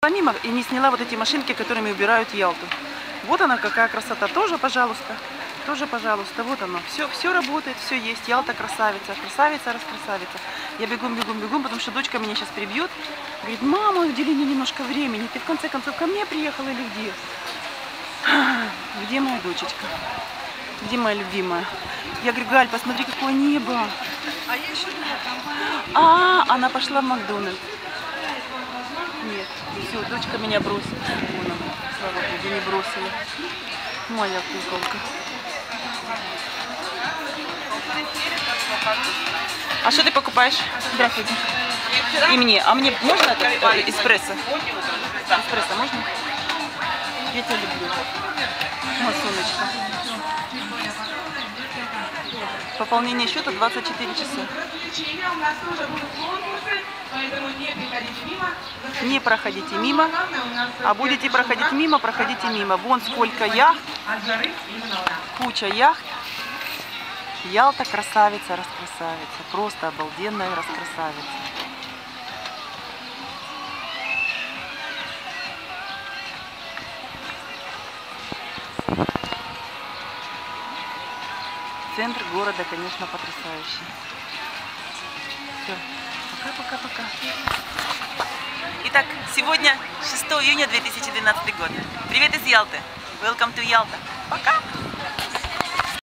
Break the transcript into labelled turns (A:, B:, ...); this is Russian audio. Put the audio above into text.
A: Мимо и не сняла вот эти машинки, которыми убирают Ялту. Вот она какая красота. Тоже, пожалуйста. Тоже, пожалуйста. Вот оно. Все работает, все есть. Ялта красавица. Красавица, раскрасавица. Я бегом, потому что дочка меня сейчас прибьет. Говорит: мама, удели мне немножко времени. Ты в конце концов ко мне приехала или где? Где моя дочечка? Где моя любимая? Я говорю: Галь, посмотри, какое небо.
B: А я еще думала,
A: Она пошла в Макдональдс. Нет, все, дочка меня бросила. Вон она, слава богу, не бросила. Моя куколка. А что ты покупаешь? Здравствуйте. И мне. А мне можно это? Эспрессо? Эспрессо можно? Я тебя люблю. Вот, солнышко. Пополнение счета 24 часа. Не проходите мимо, а будете проходить мимо, проходите мимо. Вон сколько яхт, куча яхт. Ялта красавица, раскрасавица. Просто обалденная раскрасавица. Центр города, конечно, потрясающий. Все. Пока-пока-пока. Итак, сегодня 6 июня 2012 год. Привет из Ялты. Welcome to Ялта. Пока!